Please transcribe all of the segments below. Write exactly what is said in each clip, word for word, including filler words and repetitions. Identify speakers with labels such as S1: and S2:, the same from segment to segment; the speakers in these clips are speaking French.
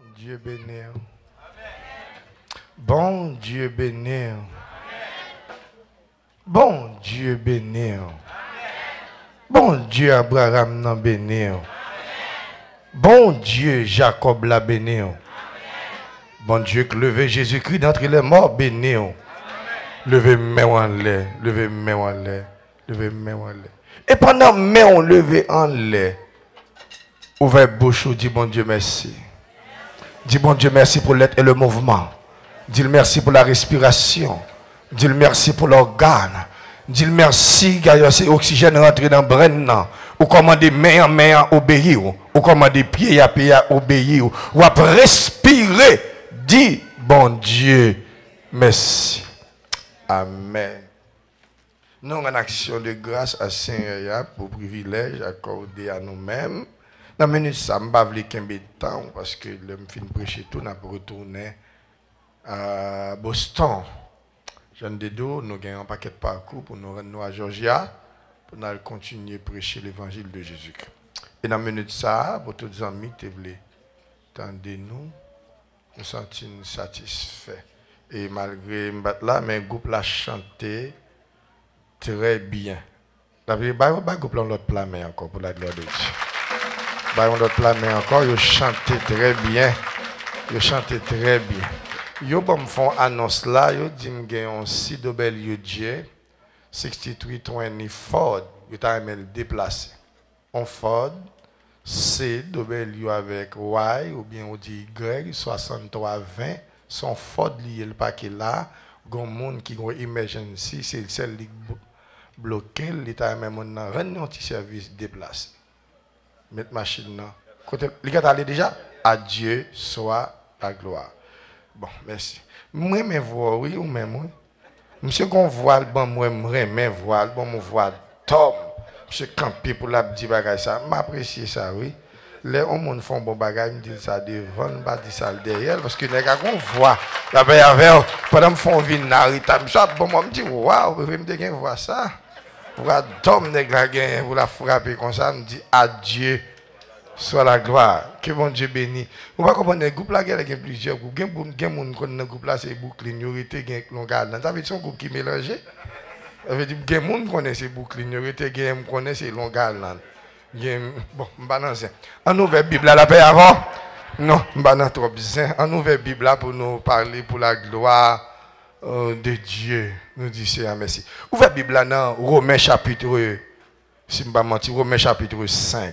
S1: Dieu béni. Bon Dieu béni. Bon Dieu béni. Bon Dieu Abraham nan béni. Bon Dieu Jacob l'a béni. Bon Dieu que levé Jésus-Christ d'entre les morts béni. Levez main en l'air, levez main en l'air, levez main en l'air. Et pendant main on levé en l'air, ouvrez bouche ou dit bon Dieu merci. Dis bon Dieu merci pour l'être et le mouvement. Dis merci pour la respiration. Dis merci pour l'organe. Dis merci car c'est oxygène rentré dans le brain. Ou commandez main en main à obéir. Ou commandez pied à pied à obéir. Ou à respirer. Dis bon Dieu merci. Amen. Nous avons une action de grâce à Seigneur pour le privilège accordé à nous-mêmes. Dans la minute, ça ne va pas de temps parce que le fin prêcher tout, n'a pas retourné à Boston. Jean Dedo, nous avons un paquet de parcours pour nous rendre à Georgia pour nous continuer à prêcher l'évangile de Jésus-Christ. Et dans la minute, ça, pour tous les amis, vous voulez, tendez-nous, nous sentons satisfaits. Et malgré là, mais le groupe l'a chanté très bien. Le groupe l'a l'autre plat mais encore pour la gloire de Dieu. Le l'autre plat mais encore, ils chanté très bien. Ils chanté très bien. Ils me font annonce là, ils disent que j'ai un C W J soixante-trois vingt Ford. Ils ont le déplacé. On Ford C W avec Y ou bien on dit Y soixante-trois vingt. Son Ford lié le paquet là, gon monde qui ont emergency, c'est celle qui bloqué, l'état même on a un petit service déplacé. Mettre machine là. Côté les gars allez déjà à Dieu soit la gloire. Bon, merci. Moi me voir oui ou même moi. Monsieur qu'on voile bon moi me voile, bon mon voile Tom. Monsieur camper pour la petit bagage ça, m'apprécier ça oui. Les hommes font bon bagage, me disent ça devant, pas dit ça derrière parce que les gars qu'on voit la paix avec pendant me font venir narita, me bon moi me dit waouh, je me dire voir ça. Voir Tom nèg la gain pour la frapper comme ça, me dit adieu soit la gloire, que bon Dieu bénisse. On va comprendre le groupe là il y a plusieurs groupes, gain gain moun kon dans groupe là c'est boucline, yorité gain longal. Ça veut dire son groupe qui mélangé. Ça veut dire gain moun connaît c'est boucline, yorité gain connaît c'est longal. Bon, on ouvre la Bible à la paix avant. Non, on va trop bien. On ouvre la Bible pour nous parler pour la gloire euh, de Dieu. Nous disons merci. Ouvrez la Bible dans Romains chapitre, si je ne mentir, Romains chapitre cinq.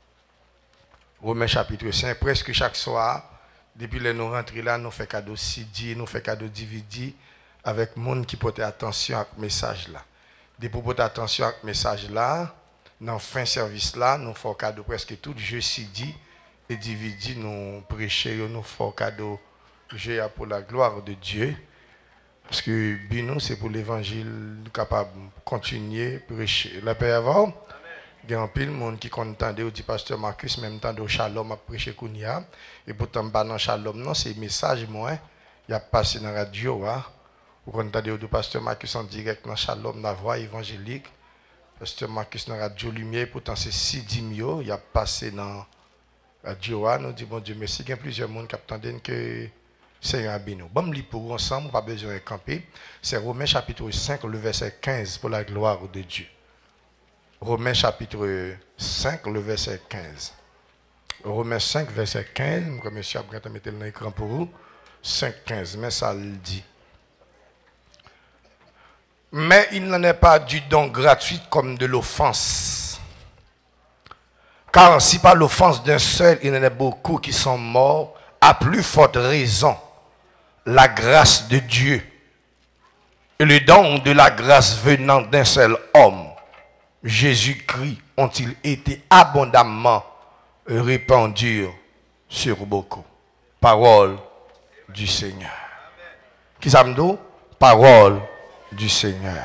S1: Romains chapitre cinq, presque chaque soir, depuis que nous rentrons là, nous faisons cadeau C D, nous faisons cadeau D V D avec le monde qui porte attention à ce message là. Depuis porter attention à ce message là, dans le fin service là, nous faisons cadeau presque tout jeu C D et D V D, nous prêchons, nous faisons cadeau jeu pour la gloire de Dieu. Parce que Bino, c'est pour l'évangile capable de continuer à prêcher. La paix avant, il y a un pile de monde qui contendait au dit pasteur Marcus, même temps de Shalom à prêcher Kounia. Et pourtant, dans Shalom, non, c'est un message, moi, il a passé dans la radio. Vous contendez au pasteur Marcus en direct dans Shalom, dans la voix évangélique. Pasteur Marcus dans la radio Lumière, pourtant c'est Sidi Mio, il a passé dans la radio. Nous disons, bon Dieu, merci. Il y a plusieurs monde qui attendent que c'est un bino. Bon, lit pour ensemble, pas besoin de camper. C'est Romains chapitre cinq, le verset quinze, pour la gloire de Dieu. Romains chapitre cinq, le verset quinze. Romains cinq, verset quinze, comme monsieur a mettre dans l'écran pour vous. cinq, quinze, mais ça le dit. Mais il n'en est pas du don gratuit comme de l'offense. Car si par l'offense d'un seul, il y en a beaucoup qui sont morts, à plus forte raison, la grâce de Dieu et le don de la grâce venant d'un seul homme, Jésus-Christ, ont-ils été abondamment répandus sur beaucoup. Parole du Seigneur. Qui ça me dit? Parole du Seigneur.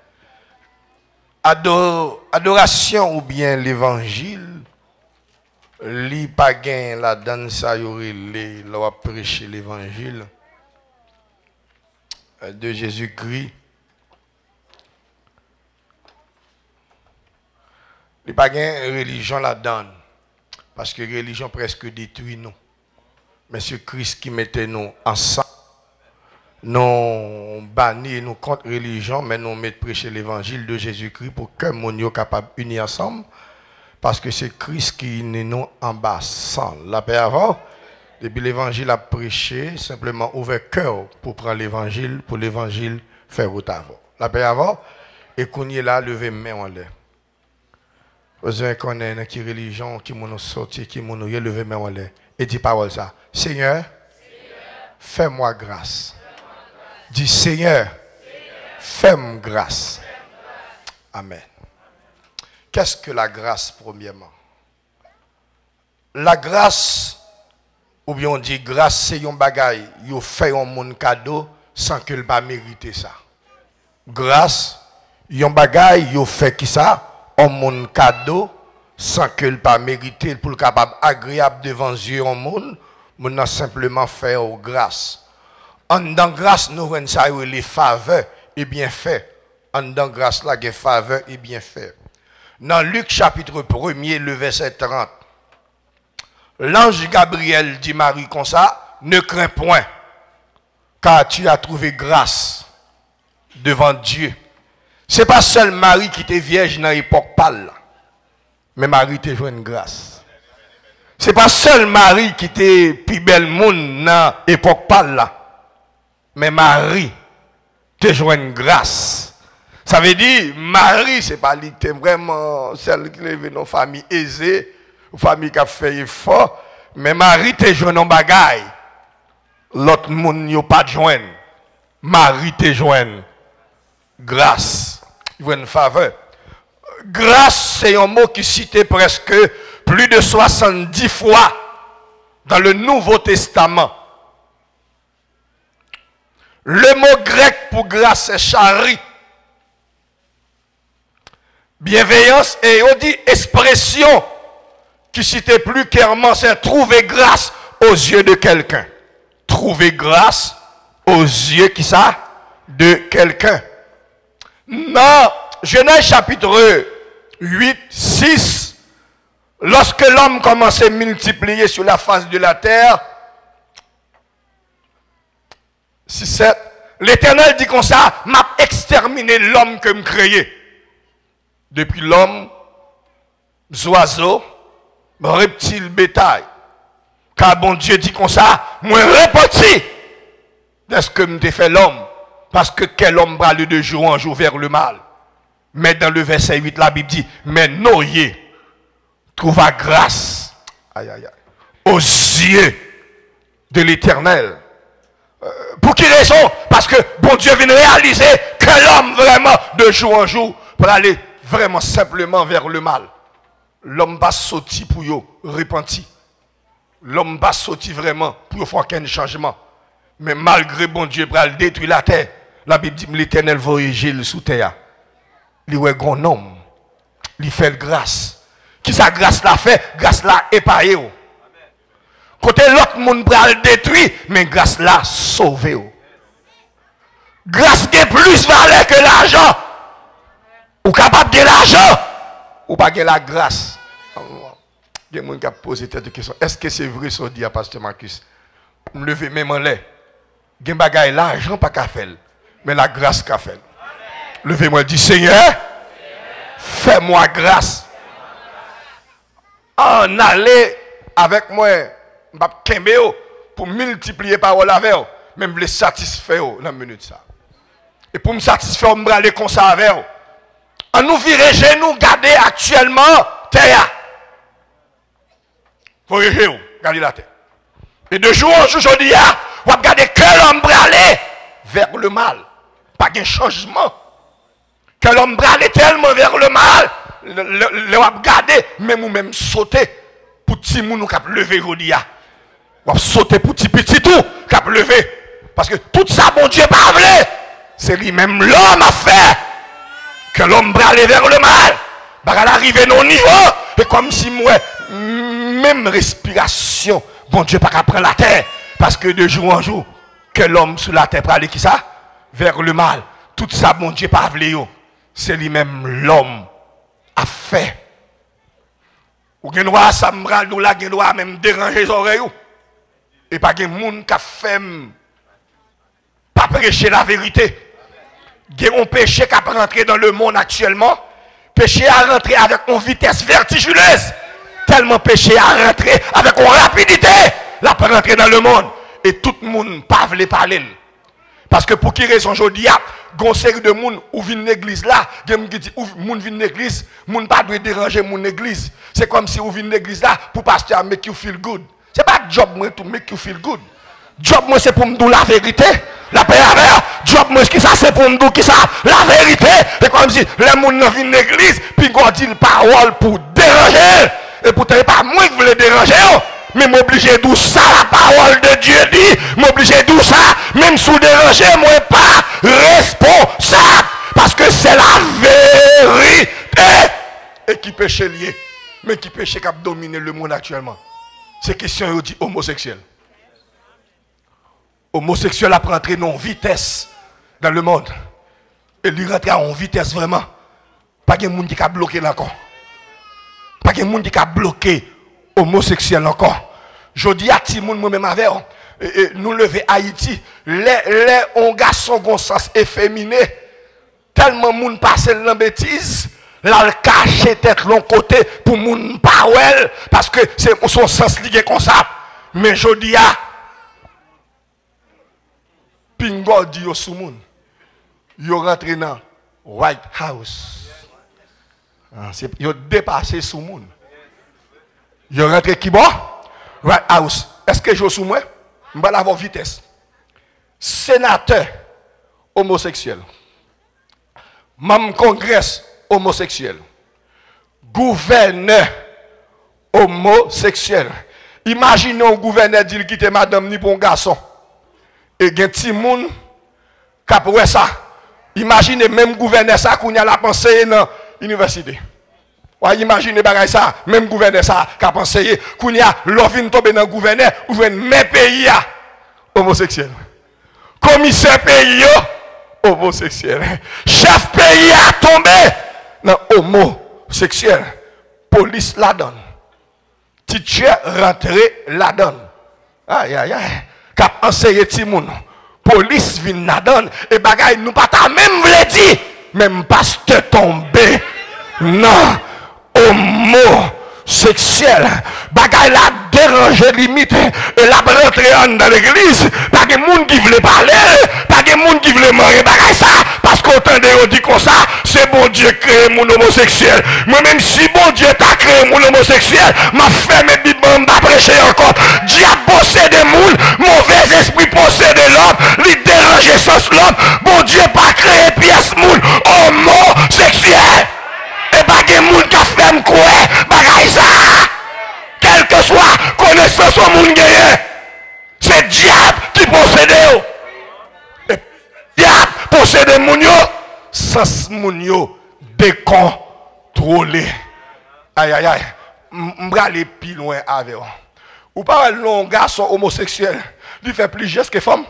S1: Ador, adoration ou bien l'évangile, li pa gen la dan sa yore le la prêcher l'évangile de Jésus-Christ. Li pa gen religion la dan parce que religion presque détruit nous. Mais c'est Christ qui mettait nous ensemble. Nous bannir nous contre religion, mais nous mettons prêcher l'évangile de Jésus-Christ pour que nous soyons capables d'unir ensemble. Parce que c'est Christ qui nous embassant. La paix avant, depuis l'évangile a prêché, simplement ouvert cœur pour prendre l'évangile, pour l'évangile faire route avant. La paix avant, et qu'on y est là, lever main en l'air. Vous avez connaître qui religion, qui nous sorti, qui nous lever main en l'air. Et dit parole ça. Seigneur, Seigneur fais-moi grâce. Dis Seigneur, fais-moi grâce. Amen. Qu'est-ce que la grâce, premièrement? La grâce, ou bien on dit grâce, c'est un bagay, yo fait un monde cadeau sans que le pas mériter ça. Grâce, yon bagay, yo fait qui ça? Un monde cadeau sans que le pas mériter pour le capable agréable devant Dieu en monde, on a simplement fait grâce. En dans grâce, nous avons ça les faveurs et bien fait. En dans grâce, la faveur et bien fait. Dans Luc chapitre premier, le verset trente, l'ange Gabriel dit Marie comme ça, ne crains point, car tu as trouvé grâce devant Dieu. Ce n'est pas seul Marie qui était vierge dans l'époque pâle, mais Marie te joue une grâce. Ce n'est pas seul Marie qui était plus belle monde dans l'époque pâle, mais Marie te joue une grâce. Ça veut dire, Marie, ce n'est pas vraiment celle qui est dans une famille aisée, une famille qui a fait effort, mais Marie te joue un bagaille. L'autre monde n'a pas de joindre. Marie te joue grâce. Il une faveur. Grâce, c'est un mot qui citait presque plus de soixante-dix fois dans le Nouveau Testament. Le mot grec pour grâce, c'est chari. Bienveillance et on dit expression qui citait plus clairement, c'est trouver grâce aux yeux de quelqu'un. Trouver grâce aux yeux qui ça? De quelqu'un. Dans Genèse chapitre huit, six, lorsque l'homme commençait à multiplier sur la face de la terre, six, sept, l'Éternel dit comme ça, m'a exterminé l'homme que me créé. Depuis l'homme, oiseaux, reptiles, bétail. Car bon Dieu dit comme ça, moi repenti de ce que me fait l'homme. Parce que quel homme brale de jour en jour vers le mal. Mais dans le verset huit, la Bible dit, mais Noé trouva grâce aïe, aïe, aïe, aux yeux de l'Éternel. Euh, pour quelle raison? Parce que bon Dieu vient réaliser que l'homme vraiment de jour en jour pour aller vraiment simplement vers le mal. L'homme va sortir pour yo repenti. L'homme va sortir vraiment pour faire aucun changement. Mais malgré bon Dieu pour détruire la terre, la Bible dit l'Éternel voyager sous terre. Il est un grand homme. Il fait grâce. Qui sa grâce l'a fait? Grâce l'a épargné. Côté l'autre monde pral détruit, mais grâce l'a sauvé. Grâce qui est plus valeur que l'argent. Ou capable de l'argent, ou pas de la grâce. Il y a des gens qui posent cette question. Est-ce que c'est vrai ce que dit à Pasteur Marcus? Je me lève même en l'air. Il y a des gens l'argent pas qu'à faire, mais la grâce qu'à faire. Levez-moi et dis Seigneur, fais-moi grâce. En aller avec moi, pour multiplier parole avec vous, même les satisfaire dans la minute ça. Et pour me satisfaire, je vais aller comme ça avec vous. En nous virer chez nous, garder actuellement terre. Vous voyez, regardez la terre. Et de jour en jour, je dis, vous regardez que l'homme aller vers le mal. Pas de changement. Que l'homme aller tellement vers le mal, le regarder, même ou même sauter pour petit moun qui a levé aujourd'hui. Ou sauter pour petit petit tout qui a levé. Parce que tout ça, bon Dieu, pas vrai. C'est lui-même l'homme a fait. Que l'homme aller vers le mal, bah arriver à nos niveaux, et comme si moi, même respiration, bon Dieu pas qu'à prendre la terre, parce que de jour en jour, que l'homme sur la terre pour aller qui ça? Vers le mal. Tout ça, bon Dieu pas voulu, c'est lui-même l'homme a fait. Ou gen droit ça me bral nous là, gen droit même déranger les oreilles. Et pas de monde qui a fait pas prêcher la vérité. Il y a un péché qui a rentré dans le monde actuellement. Péché a rentré avec une vitesse vertigineuse. Tellement péché a rentré avec une rapidité. La pas rentré dans le monde. Et tout le monde ne pas veut parler. Parce que pour qui raison aujourd'hui, il y a une série de monde qui viennent l'église là, qui dit moun viennent l'église, moun pas doit déranger mon église. C'est comme si vous venez l'église là pour pasteur make you feel good. C'est pas job moi to make you feel good. Job moi c'est pour me dire la vérité. La paix avec. Job moi qui ça c'est pour me dire qui ça la vérité. C'est comme si les moun viennent l'église puis on dit la parole pour déranger. Et pourtant pas moi qui voulais déranger. Mais m'obliger d'où ça la parole de Dieu dit. M'obliger d'où ça. Même sous déranger, moi pas responsable. Parce que c'est la vérité. Et qui péche lié. Mais qui péche qui a dominé le monde actuellement. C'est question de dit homosexuel. Homosexuel a rentré dans vitesse dans le monde. Et lui rentre en vitesse vraiment. Pas de monde qui a bloqué encore. Pas de monde qui a bloqué homosexuel encore. Je dis à tout le monde, moi-même avec nous lever Haïti, les, les on garçon gon sens efféminé, tellement moun passe dans bêtise, là le cacher tête l'on côté pour moun pas well parce que c'est son sens lié comme ça. Mais je dis à Pingo dit au sous moun, yo rentré dans White House. Ah, c'est yo dépassé sous moun. Je rentre qui bon? Right House. Est-ce que je suis moi? Je vais avoir vitesse. Sénateur homosexuel. Membre congrès homosexuel. Gouverneur homosexuel. Imaginez un gouverneur dit qu'il quitte madame ni pour un garçon. Et il y a un petit monde qui a pour ça. Imaginez même gouverneur ça qu'on a la pensée dans l'université. Imaginez ça, même gouverneur ça qui a pensé qu'on y a l'ovine tombé dans le gouverneur ou mes pays homosexuels. Commissaire pays homosexuel. Chef pays a tombé dans homosexuel. Police la donne. Teacher rentré la donne. Aïe aïe aïe. Cap enseigné Timoun. Police vient la donne et bagay nous pas ta même vle dit même pasteur tombé. Non. Homosexuel, bagay la déranger limite et la rentrer dans l'église, pas de monde qui veut parler, pas de monde qui veut manger bagay ça, parce qu'autant de dit comme ça, c'est bon Dieu créé mon homosexuel. Moi-même si bon Dieu t'a créé mon homosexuel, m'a fait mes bibles, m'a prêché encore. Diable possède des monde, mauvais esprit possède l'homme, lui déranger sans l'homme. Bon Dieu pas créé pièce monde homosexuel. Et pas de monde qui a fait quoi, bagaille ça. Quel que soit connaissance au monde gagné, c'est diable qui possède. Et diable possède moun yo, sans moun yo décontrôlé. Aïe aïe aïe, m'bra aller plus loin avec. Ou pas un garçon homosexuel, lui fait plus geste que femme.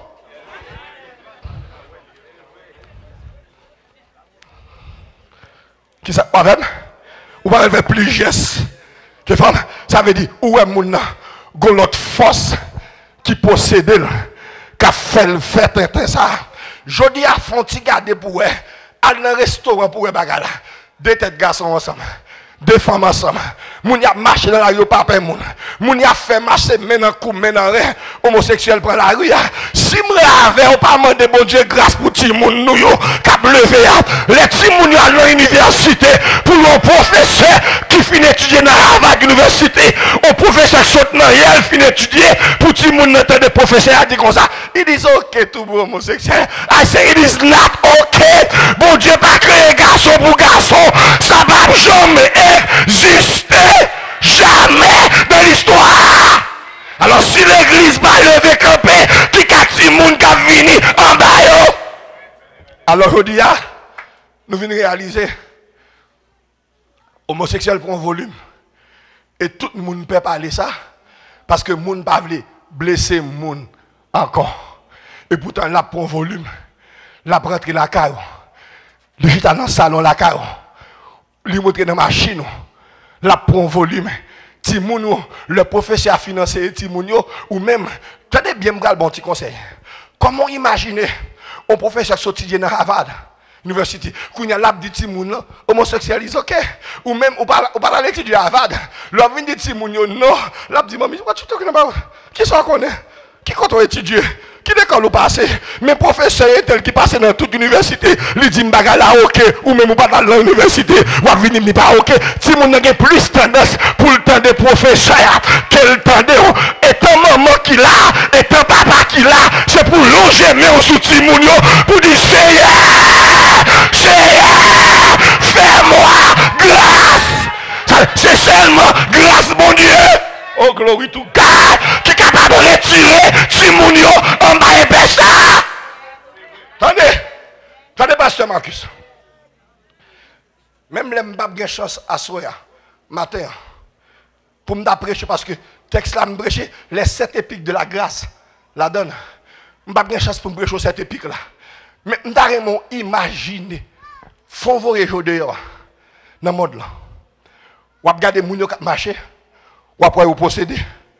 S1: Qui ça, avec? Ou pas faire plus geste que femme? Ça veut dire, où est mon gon l'autre force qui possède, qui a fait le fait ça. Je dis à Fonti garder pour eux, aller dans un restaurant pour eux bagala. Deux têtes garçons ensemble. Deux femmes ensemble. Moun y a marché dans la rue, papa moun. Moun y a fait marcher maintenant coup, maintenant rien. Homosexuel prend la rue. Si m'ra avec, on pas demander bon Dieu grâce pour ti moun nou yo, k'ap levé. Les ti moun yo à l'université pour un professeur qui finit étudier dans Harvard University. Un professeur qui saute dans Yale finit étudier pour ti moun n'entend des professeurs a dit comme ça. It is okay tout pour homosexuel. I say it is not okay. Bon Dieu pas créé garçon pour garçon. Ça va jamais exister. Jamais dans l'histoire. Alors si l'église va lever campé, qui a ti moun qui vini en bas yo. Alors je dis, nous venons réaliser, homosexuel prend volume. Et tout le monde peut parler ça, parce que le monde ne peut pas blesser le monde encore. Et pourtant, là, prend volume. Là, rentre la carrière. Le gitane dans le salon, la carrière. Lui montre dans la machine. Là, prend volume.
S2: Timounio, le professeur a financé Timounio, ou même, tenez bien, me bon petit conseil. Comment imaginer un professeur sorti dans Harvard University, qu'on y a l'ab dit Timoun, homosexualise, ok? Ou même, ou pas à l'étudier à Harvard, l'ab dit Timounio, non, l'ab dit, mamie, what you talking about? Qui s'en connaît? Qui compte étudier? Qui l'école ou passé? Mais professeur tel qui passe dans toute université, lui dit m'baga là ok, ou même ou pas dans l'université, ou à venir pas ok. Si mon n'a plus tendance pour le temps des professeurs, quel temps de étant maman qui l'a, étant papa qui l'a, c'est pour longer mais sous Timounio, pour dire Seigneur, Seigneur, fais-moi grâce. C'est seulement grâce mon Dieu. Oh glory to God, qui est capable de retirer Timounio en bas et baisse ça. Attendez, attendez, pasteur Marcus. Même les m'bab gen chance à soya matin pour me prêcher parce que texte là me prêcher les sept épiques de la grâce la donne. M'bab gen chance pour me prêcher sept épiques là. Mais m'ta vraiment imaginer font vos régions dehors dans le monde là. Ou regarder moun yo k'ap marcher. Ou après vous posséder.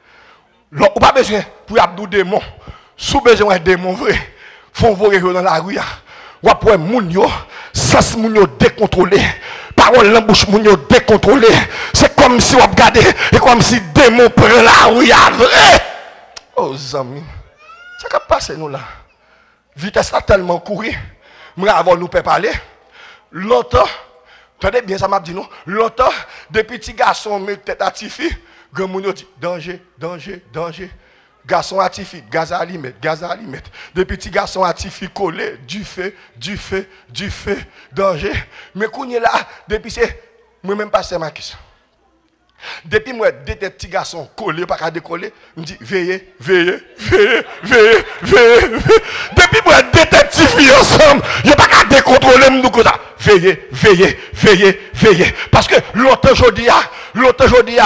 S2: Ou pas besoin pour abdou démon. Sous besoin de démon vrai. Font voyer dans la rue. Ou après moun yo, sens moun yo décontrôlé. Parole dans bouche moun yo décontrôlé. C'est comme si vous regardez et comme si démon prend la rue vrai. Oh zami. Ça qu'a passé nous là. Vitesse a tellement couru. Mais avant nous peut parler. Longtemps. Attendez bien ça m'a dit non. Longtemps des petits garçons mettent tête à Tifi. Grand moun dit danger, danger, danger. Garçon à Tifi, gaz à allumer, gaz à allumer. Des petits garçons à Tifi collés, du feu, du feu, du feu, danger. Mais quand est là, depuis c'est moi même pasteur Marcus. Depuis moi deux petits garçons collés pas qu'à décoller, me dit veillez, veillez, veillez, veillez, veillez. Depuis moi deux petits filles ensemble, il pas qu'à décontrôler me comme ça. Veillez, veillez, veillez, veillez. Parce que l'autre aujourd'hui, l'autre aujourd'hui,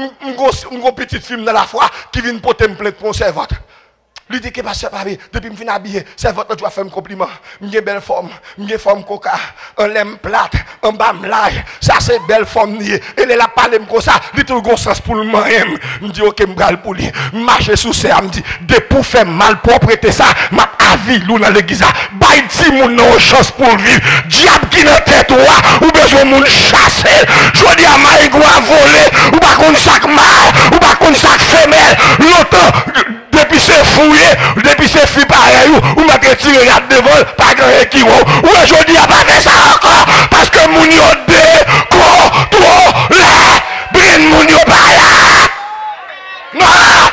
S2: une petite fille dans la foi qui vient porter une plainte pour un servante. Lui dit que pasteur Papi, depuis que je suis habillé, servante doit faire un compliment. J'ai belle forme, j'ai forme coca, un lème plate, un bam laille. Ça c'est belle forme niée. Et elle a parlé comme ça, il tout bon sens pour le moi-même. Je dis ok, je vais pour lui. Marcher sous ça, me dit, de pour faire mal propreté ça, m'a avis lou dans l'église. Baï ti moun non chance pour vivre. Diable qui dans tête ou besoin moun chasser. Je dis à maïgou à voler, ou pas qu'on sac mal, ou pas qu'on sac femelle. L'autre depuis c'est fouillé, depuis c'est fou pareil, ou m'a tiré la devant, pas grand qui ou aujourd'hui a pas fait ça encore, parce que moun yo de, ko, to, la, brin moun yo pas là. Non!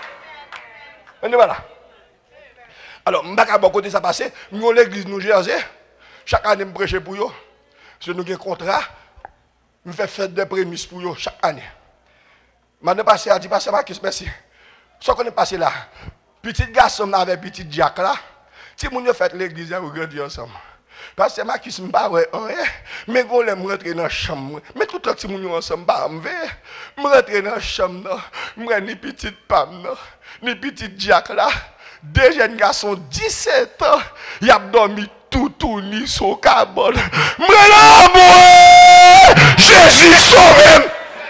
S2: On est là. Alors, m'baka bon côté ça passé, nous l'église nous Jersey, chaque année me prêcher pour yo, si nous avons un contrat, nous faisons fête des prémices pour yo chaque année. Maintenant passé a dit pasteur Marcus merci. Ce qu'on est passé là, petit garçon avec petit Jack là, si moun yo fait l'église, vous regardez ensemble. Parce que Marcus m'a ouais, mais go les rentrer dans la chambre. Mais tout le temps moun yo ensemble, bah me me rentrer dans la chambre, me ni petite Pam ni petit Jack là, deux jeunes garçons dix-sept ans, y a dormi tout tout ni sur carbone. Mais là moi, Jésus sauve.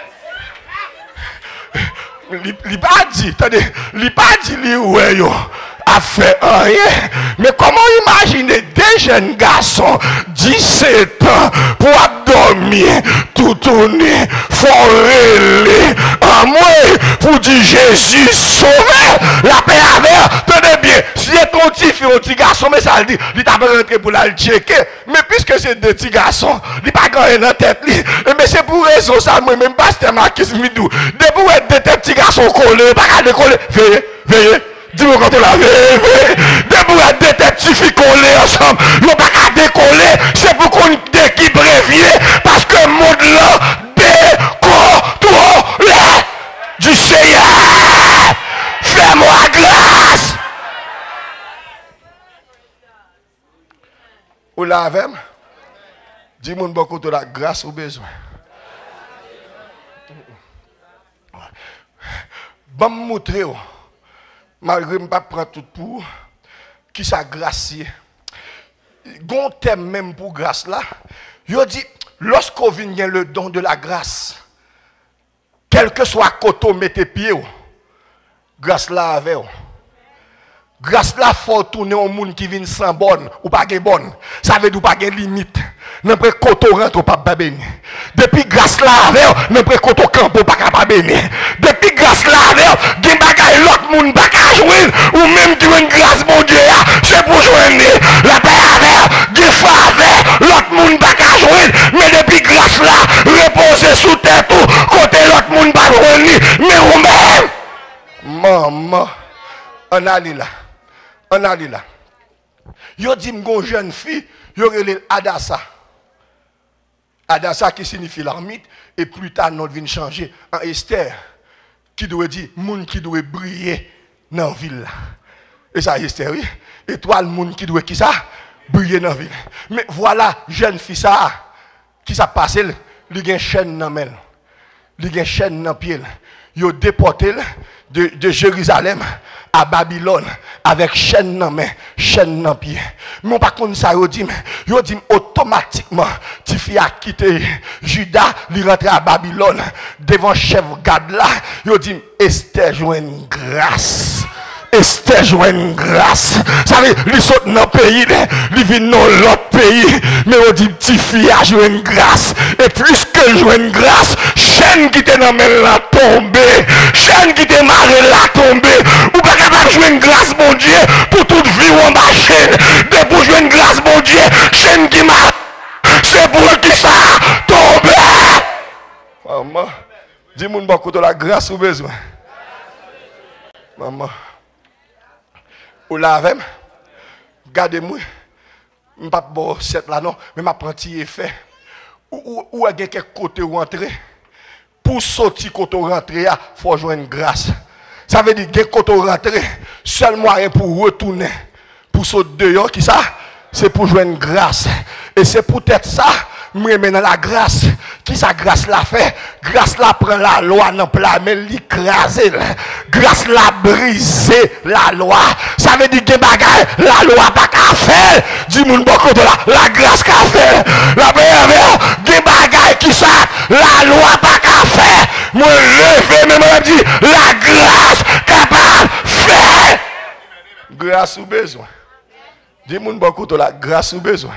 S2: Il pas dit, attendez, il pas dit, lui, ouais, yo, a fait rien. Mais comment imaginer des jeunes garçons, dix-sept ans, pour dormir, tout tourner, forêler, en moi, pour dire Jésus sauvé, la paix avec, tenez bien, si est ton petit fille, un petit garçon, mais ça le dit, il t'a pas rentré pour la checker. Mais puisque c'est des petits garçons, il pas gagné dans la tête, mais c'est pour raison ça, moi, même pasteur Marcus Midou, de pour être des petits garçons collés, pas qu'à décoller, veillez, veillez. Dis-moi quand on l'a veillé, veillez. De pour être des petits filles collés ensemble, il pas qu'à décoller, c'est pour qu'on équipe réveillée, parce que le monde là, décontrôlé du Seigneur. Fais-moi grâce. Ou là avec moi? Dis-moi beaucoup de la grâce au besoin. Bon me montrer, malgré que je ne prends pas tout pour, qui ça gracier. Gon thème même pour grâce là. Il dit, lorsqu'on vient le don de la grâce, quel que soit côté mettez pied, grâce là avec. Grâce là, il faut tourner au monde qui vient sans bonne ou pas de bonne. Ça veut dire pas de limite. N'importe côté rentre pas de béni. Depuis grâce là, n'importe côté camp pas capable béni. Depuis grâce là, gen bagay l'autre monde pas ka jouer ou même qui une grâce bon Dieu, c'est pour joindre la paix avec, gen faveur, l'autre monde pas ka jouer, mais depuis grâce là, reposer sous terre tout, côté l'autre monde pas joindre, mais ou même maman, on allait là. On allait là. Yo dit m'gon jeune fille, yo relè Adassa. Adassa qui signifie l'ermite et plus tard notre vient changer en Esther qui doit dire monde qui doit briller dans la ville là. Et ça Esther oui, étoile monde qui doit qui ça briller dans la ville. Mais voilà jeune fille ça qui ça passé, il gen chaîne dans main. Il gen chaîne dans pied. Yo déporté de de Jérusalem à Babylone avec chaîne dans main, chaîne dans pied. Mais par contre ça yo dit, yo dit automatiquement ti fi a quitté Juda, li rentre à Babylone devant chef garde là, yo dit Esther joine grâce. Esther joine grâce. Ça veut dire, il saute dans le pays, il vient dans l'autre pays. Mais on dit, petit fille a joué grâce. Et puisque joue grâce, chaîne qui était dans la tombe, chaîne qui était marrée la tombe. Ou pas capable de jouer grâce, mon Dieu, pour toute vie ou en bas chaîne. De pour jouer grâce, mon Dieu, chaîne qui marre. C'est pour qui ça tombe. Maman, dis-moi que tu as la grâce ou besoin. Maman. Ou la avec, gardez-moi, je ne vais pas bon cette là non, mais ma prenti est fait. Ou ou a quelques côté rentrer. Pour sortir côté rentrer, il faut joindre grâce. Ça veut dire que côté rentrer, seul moyen pour retourner, pour sauter dehors, qui ça? C'est pour joindre grâce. Et c'est peut-être ça, moi dans la grâce. Qui sa grâce la fait? Grâce la prend la loi dans plat, mais l'écraser. Grâce la briser la loi. Ça veut dire que bagay, la loi pas qu'à faire. Dis-moi beaucoup de la, la grâce qu'a fait. La meilleure, des bagay qui ça, la loi pas qu'à faire. Moi, lever, mais moi, dit, la grâce capable de faire. Grâce ou besoin. Dis-moi beaucoup de la grâce ou besoin.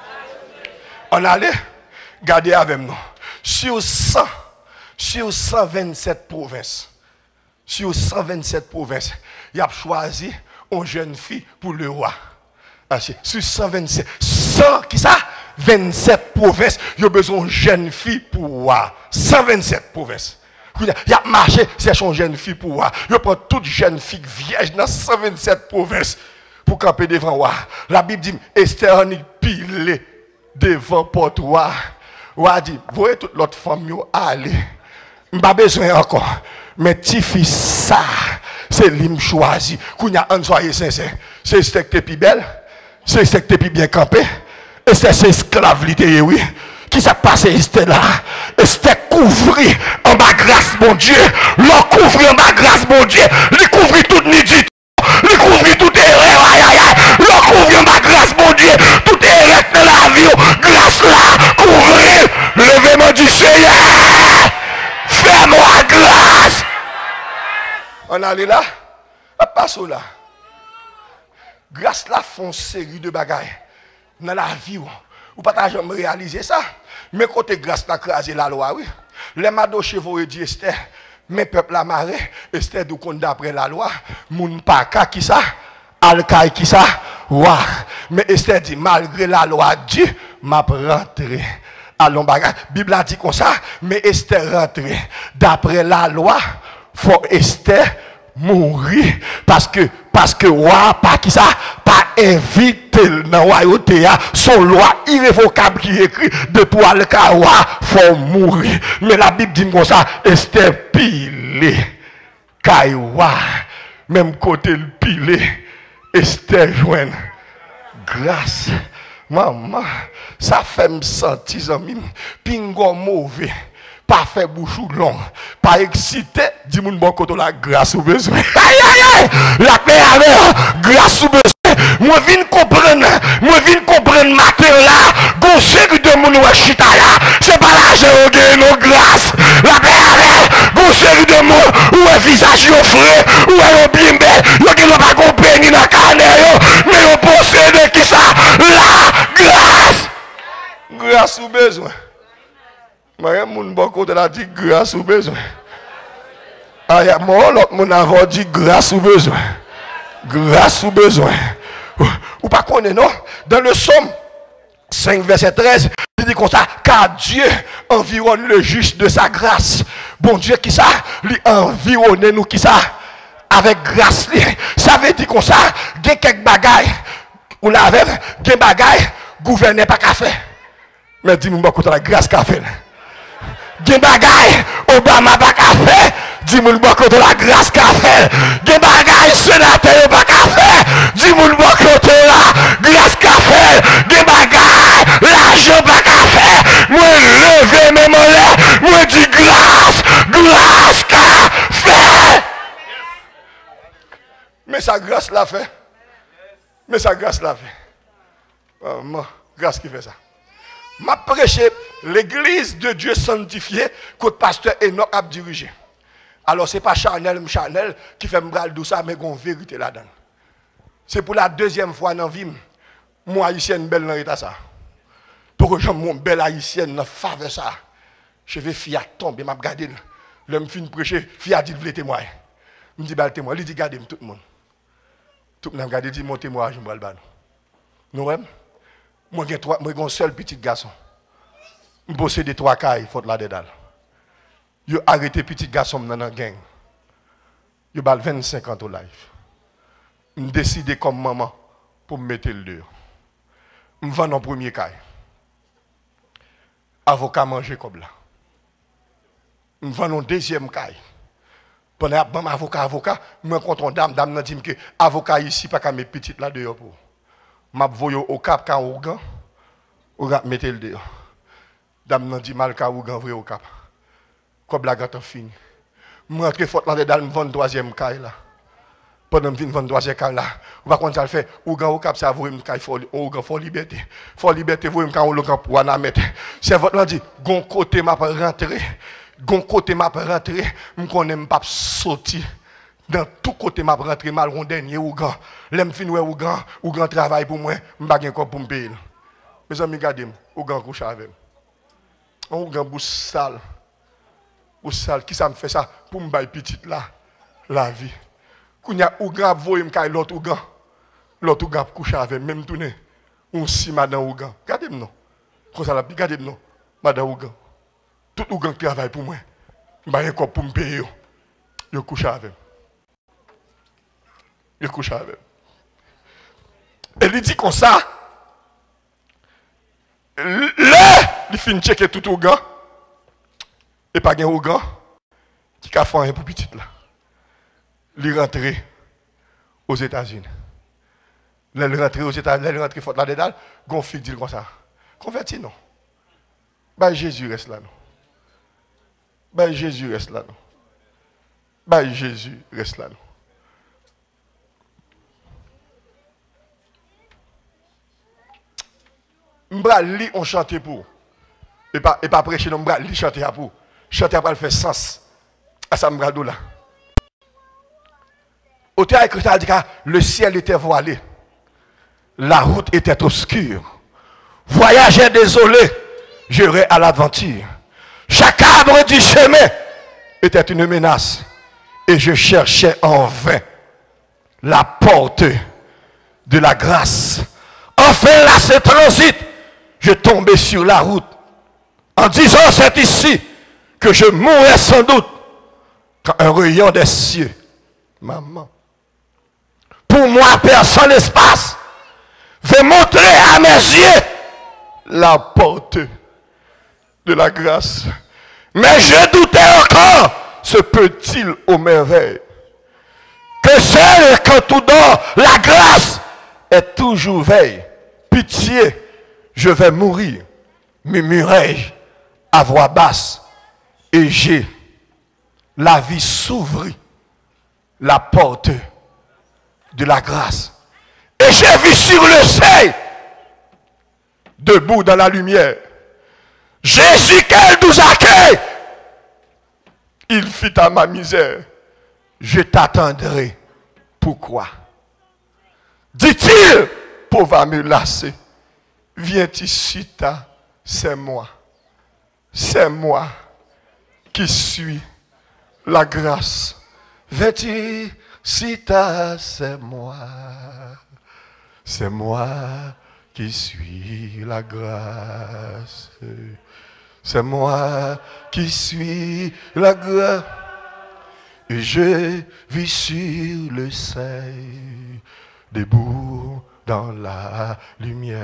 S2: On allait, gardez avec nous. Sur cent, sur cent vingt-sept provinces, sur cent vingt-sept provinces, il a choisi une jeune fille pour le roi. Sur cent vingt-sept, cent qui ça? vingt-sept provinces, il y a besoin d'une jeune fille pour le roi. cent vingt-sept provinces. Il a marché, c'est une jeune fille pour le roi. Il prend toute jeune fille vierge dans cent vingt-sept provinces pour camper devant le roi. La Bible dit, Esther en pile devant porte roi. Roi dit, voyez toute l'autre femme yo aller. M'pas besoin encore. Mais ti fils ça, c'est lui choisi. Kounya an soyez sincère. C'est Esther qui est plus belle. C'est Esther qui est plus bien campé. Esther c'est esclave littéraire oui. Qui s'est passé Esther là? Esther couvrit en bas grâce mon Dieu. L'on couvrit en bas grâce mon Dieu. Lui couvrit toute nudité. Lui couvrit toute erreur. Aïe aïe aïe. L'on couvrit en bas grâce mon Dieu. Toute erreur dans la vie. Grâce là. Couvrir. Levez-moi du Seigneur. Fais-moi grâce. On allait là. Passe là. Grâce là font série de bagailles. Dans la vie. Ou pas jamais réaliser ça. Mais côté grâce là craser la loi oui. Les mado chevaux dit Esther. Mais peuple la marée. Esther du compte d'après la loi. Moun paka qui ça? Alkaï qui ça? Wa. Mais Esther dit malgré la loi Dieu m'a rentré. Allons bagarre. Bible a dit comme ça, mais Esther rentré. D'après la loi, faut Esther mourir parce que parce que roi pas qui ça pas invité dans royauté son loi irrévocable qui écrit de pour le roi faut mourir. Mais la Bible dit comme ça, Esther pilé kaiwa même côté le pilé Esther joine grâce. Maman, ça fait me sentir, amis, pingo mauvais, pas fait bouchou long, pas excité, dis-moi bon côté la grâce ou besoin. Aïe aïe aïe, la paix avec grâce ou besoin. Moi viens comprendre, moi viens comprendre matin là, gon série de moun ou chita là, c'est pas l'argent ou gain nos grâce. La paix avec gon visage yo frais, ou yon bien belle, yon qui n'a pas compris ni dans le carnet, mais yon possède qui ça? La grâce. Grâce ou besoin. Moi, mon bon côté a dit grâce ou besoin. Ah, moi, l'autre mon a dit grâce ou besoin. Grâce ou besoin. Ou pas connaître, non? Dans le psaume cinq, verset treize, il dit comme ça, car Dieu environne le juste de sa grâce. Bon Dieu, qui ça? Lui environne nous, qui ça? Avec grâce. Ça veut dire comme ça, il y a quelques bagailles, ou la veille, il y a des bagailles, gouverner pas qu'à faire. Mais dis-moi, écoute la grâce qu'a fait. Il y a des bagailles, Obama pas qu'à faire. Dis-moi, écoute la grâce qu'a fait. Il y a des bagailles, sénateur pas qu'à faire. Dis-moi, écoute la grâce qu'a fait. Il y a des bagailles, l'argent pas qu'à faire. Moi, lever mes mollets. Moi, dis grâce, grâce qu'a fait. Mais sa grâce l'a fait. Mais sa grâce l'a fait. Oh, moi, grâce qui fait ça. M'a prêché l'église de Dieu sanctifiée que le pasteur Enoch a dirigé. Alors ce n'est pas Chanel, Chanel qui fait me bral tout ça, mais une vérité là-dedans. C'est pour la deuxième fois dans la vie, moi haïtienne belle dans l'état ça. Pour que j'aime mon belle haïtienne dans faveur ça. Je vais fier tomber, m'a regardé. Le me fin prêcher, fier dit le témoin. Me dit bah le témoin, il dit regardez tout le monde. Tout le monde regarde dit mon témoin, je me bral ban. Nous même moi j'ai trois, moi j'ai un seul petit garçon. Je possède trois cailles, faute là dedans. Yo arrêté petit garçon dans la gang. Yo bal vingt-cinq ans au live. Je décide comme maman pour me mettre le dehors. Je vends mon premier caille. Avocat manger comme là. Je vends mon deuxième caille. Pendant que avocat avocat, je rencontre une dame, dame dit que avocat ici pas qu'à mes petites là dehors pour. M'a voyo au cap quand Ougan, Ougan mettez le dehors. Dame nan dit mal quand Ougan vrai au cap. Comme la gâteau fini. Moi rentre faute là dedans me vingt-troisième caille là. Pendant me vingt-troisième caille là, on va quand ça le fait Ougan au cap ça voyer me caille faut Ougan faut liberté. Faut liberté voyer me quand on le camp pour na mettre. C'est votre là dit gon côté m'a rentrer, gon côté m'a rentrer, me connais pas sortir. Dans tout côté m'a rentré mal rond dernier Ougan. L'aime fin ouais Ougan, Ougan travail pour moi, m'pa gen quoi pour me payer. Mes amis regardez, Ougan couche avec. Ougan bouche sale. Bouche sale qui ça me fait ça pour me bailler petite là la vie. Kounya Ougan voye me kay l'autre Ougan. L'autre Ougan couche avec même tourner. On si madame Ougan. Regardez non. Comme ça la regardez non. Madame Ougan. Tout Ougan travail pour moi. M'pa gen quoi pour me payer. Yo couche avec. Il couche avec. Et il dit comme ça. Là, il finit de checker tout au gars. Et pas un gars qui a fait un pour petit là. Il rentre aux États-Unis. Il rentre aux États-Unis, il rentre fort là-dedans. Gon fille dit comme ça. Converti non. Bah Jésus reste là non. Bah Jésus reste là non. Bah Jésus reste là non. M'bra li on chante pour et pas et pas prêcher non m'bra li chanter pour chanter après le faire sens à ça m'bra là au théâtre écrit dit le ciel était voilé la route était obscure voyageur désolé j'irai à l'aventure chaque arbre du chemin était une menace et je cherchais en vain la porte de la grâce enfin là c'est transit. Je tombais sur la route en disant c'est ici que je mourrai sans doute quand un rayon des cieux, maman, pour moi personne l'espace, veut montrer à mes yeux la porte de la grâce. Mais je doutais encore, se peut-il aux merveilles que seul quand tout dort, la grâce est toujours veille, pitié. Je vais mourir, murmurai-je à voix basse, et j'ai la vie s'ouvrit, la porte de la grâce. Et j'ai vu sur le seuil, debout dans la lumière, Jésus qu'elle nous accueille. Il fit à ma misère je t'attendrai. Pourquoi? Dit-il, pour va me lasser. Viens ici, ta, c'est moi. C'est moi qui suis la grâce. Viens ici, ta, c'est moi. C'est moi qui suis la grâce. C'est moi qui suis la grâce. Et je vis sur le seuil, debout dans la lumière.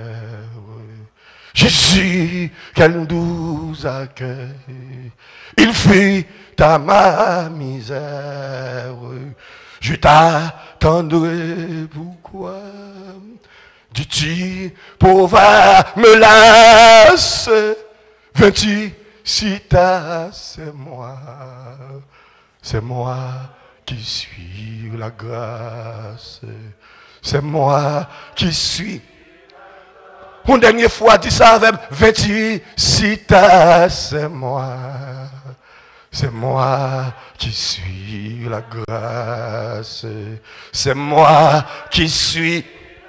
S2: Jésus, quel doux accueil, il fut à ma misère. Je t'attendrai, pourquoi? Dis-tu, pauvre me lasse, viens-tu, si t'as, c'est moi. C'est moi qui suis la grâce. C'est moi qui suis. Une dernière fois, dis ça avec vingt-huit, si t'as, c'est moi. C'est moi qui suis la grâce. C'est moi qui suis.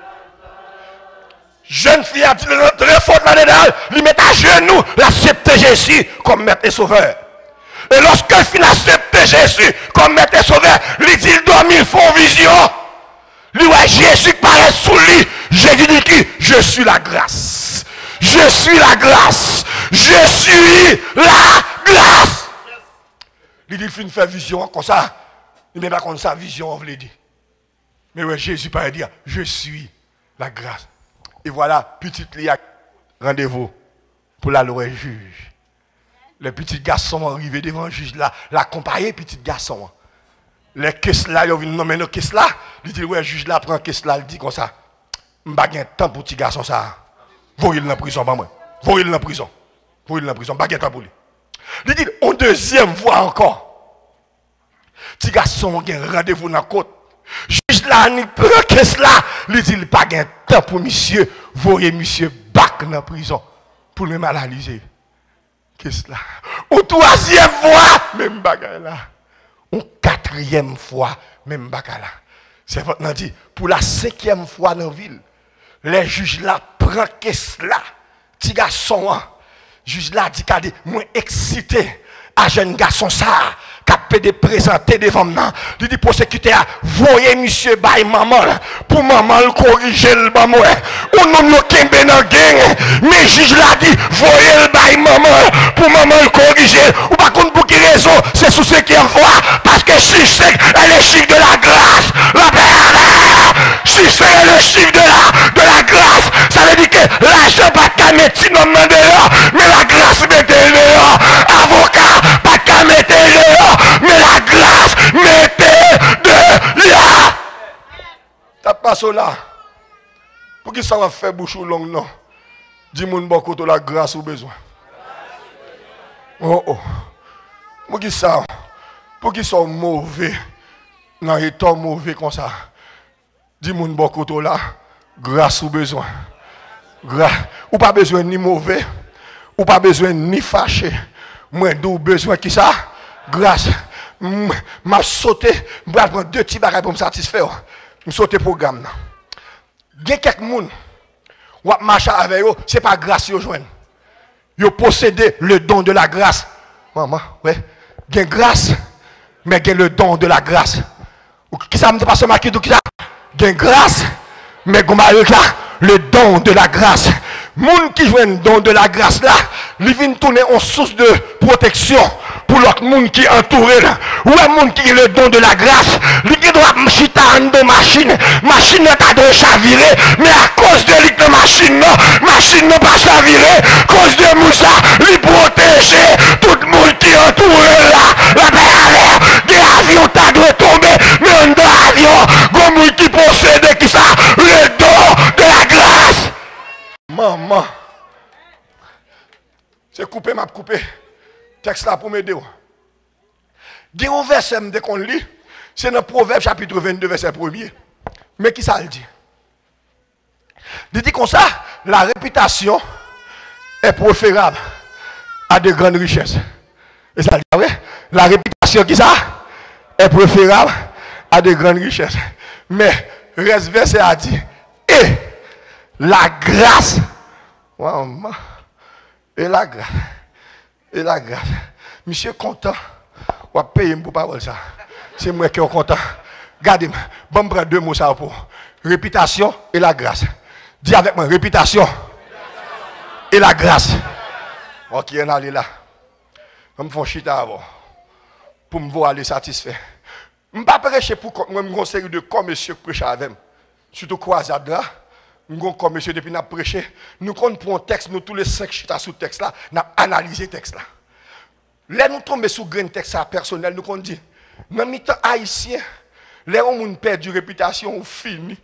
S2: Jeune fille a dit très fort là-dedans, lui met à genoux, l'accepter Jésus comme maître et sauveur. Et lorsque il finit d'accepter Jésus comme maître et sauveur, il dit, il doit mille fois en vision. Lui, ouais, Jésus paraît sous lui. Jésus dit qui? Je suis la grâce. Je suis la grâce. Je suis la grâce. Il dit, il finit faire vision comme ça. Il n'est pas comme ça, vision, on veut dire. Mais ouais, Jésus paraît dire, je suis la grâce. Et voilà, petite Lia, rendez-vous pour la loi juge. Les petits garçons arrivés devant le juge là, l'accompagner, petit garçon. Les caisses là, ils viennent nommer nos caisses là. Il dit, ouais, le juge là prend caisse là, il dit comme ça. Je n'ai pas de temps pour petit garçon ça. Voyez-le dans la prison, pas moi. Voyez-le dans la prison. Voyez-le dans la prison, pas de temps pour lui. Il dit, en deuxième fois encore. Petit garçon a un rendez-vous dans la côte. Juge là, il prend caisse là. Il dit, il n'a pas de temps pour monsieur. Voyez monsieur back dans la prison. Pour le malalyser. Qu'est-ce là? Au troisième fois, même bagarre là. Au quatrième fois, même bagarre là. C'est votre dit, pour la cinquième fois dans la ville, les juges là prennent qu'est-ce là. Petit garçon, hein, juge là dit qu'il est moins excité à jeune garçon ça, qui a pu présenter devant moi. Il dit prosécuteur, voyez monsieur bail maman pour maman le corriger le maman. On non yo kembe nan gang, mais juge l'a dit, voyez le bail maman pour maman le corriger. Ou pas contre pour quelle raison, c'est sous cinquième fois parce que si c'est elle est chiffre de la grâce, la paix. Si c'est le chiffre de la de la grâce, ça veut dire que l'argent pas qu'à mettre sinon dehors, mais la grâce mettez dehors. Avocat pas qu'à mettre dehors, mais la grâce mettez dehors. T'as pas ça là. Pour qui ça va faire bouche ou long non? Dis-moi beaucoup de la grâce ou besoin. Oh oh. Pour qui ça? Pour qui sont mauvais? Non, ils sont mauvais comme ça. Dis-moi beaucoup de la grâce ou besoin. Gra ou pas besoin ni mauvais, ou pas besoin ni fâché. Moi, d'où besoin qui ça? Grâce. M'a sauté, je vais prendre deux petits bagages pour me satisfaire. Je saute le programme. Il y a quelques gens qui marchent avec eux, ce n'est pas grâce qu'ils joignent. Ils possèdent le don de la grâce. Maman, ouais. Il y a grâce, mais il y a le don de la grâce. Qui ça me dit pas ce marqué qui ça? Il y a grâce, mais il y a le don de la grâce. Les gens qui jouent le don de la grâce là, ils viennent tourner en source de protection pour l'autre monde qui entoure. Ou un monde qui a le don de la grâce, ils doivent chita en deux machines. Machine n'a pas de chavirer, mais à cause de la machine, machine n'a pas chaviré. À cause de Moussa, ils protéger tout le monde qui entoure là. La paix, des avions t'as de tomber, mais un avion, comme monde qui possède qui ça, le don de la grâce. Maman, c'est coupé, m'a coupé. Texte là pour m'aider. Il y a un verset qu'on lit, c'est dans Proverbe chapitre vingt-deux, verset premier. Mais qui ça le dit? Il dit comme ça, la réputation est préférable à de grandes richesses. Et ça dit, oui, la réputation qui ça est préférable à de grandes richesses. Mais reste verset a dit, et la grâce, et la grâce, et la grâce. Monsieur content, on va payer pour parole ça. C'est moi qui suis content. Regardez-moi, bon, prendre deux mots ça pour réputation et la grâce. Dis avec moi, réputation et la grâce. Ok, on allait là. Je me fais chita avant. Pour me voir aller satisfait. Je ne vais pas prêcher pour moi, je suis série de comme monsieur prêche avec moi. Surtout croisade là. Je suis comme monsieur depuis que nous avons prêché. Nous prenons un texte, nous tous les cinq chita sous texte là, nous avons analysé le texte là. Là, nous tombons sur le texte personnel, nous avons dit, dans le temps haïtien, les gens perdent du réputation ou fini.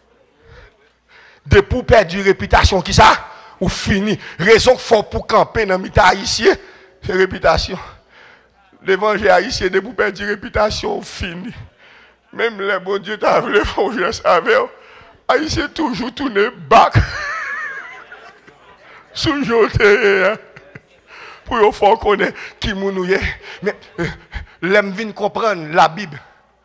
S2: De pour perdre du réputation, qui ça? Ou fini. Raison fort pour camper dans le temps haïtien, c'est réputation. L'évangile haïtien, de pour perdre du réputation, ou fini. Même les bon Dieu t'a vu l'évangile avec haïtien toujours tourné back. Toujours pour vous faire connaître qui nous est. Mais l'aime vient comprendre la Bible.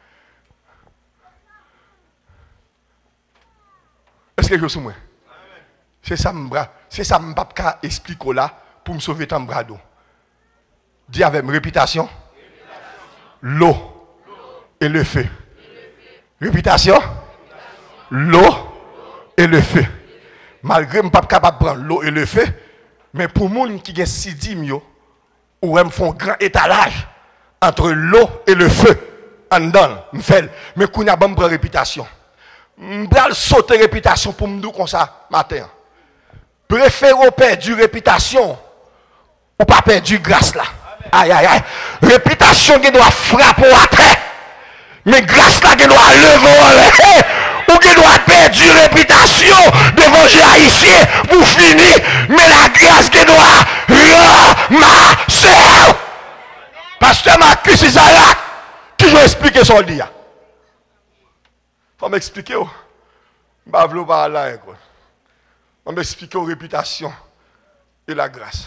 S2: Est-ce que je suis moi? C'est ça c'est ça que je explique là pour me sauver ton bras d'eau. Dis avec ma réputation, l'eau et le feu. Réputation, l'eau et le feu. Malgré que je ne suis pas capable de prendre l'eau et le feu, mais pour les gens qui ont si dix ou ils font un grand étalage entre l'eau et le feu, en dedans, mais qu'on a bonne réputation. Je vais sauter réputation pour me dire comme ça matin. Préférez perdre du réputation ou pas perdre du grâce là. Aïe aïe aïe. Réputation qui doit frapper à terre. Mais grâce là qui doit lever ou qui doit perdre du réputation devant les haïtiens pour finir. Mais la grâce qui doit ramasser. Pasteur Marcus Isaac, qui je vais expliquer son dia. Faut m'expliquer. Je ne vais pas là. Je vais m'expliquer la réputation et la grâce.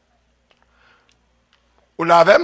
S2: Vous l'avez?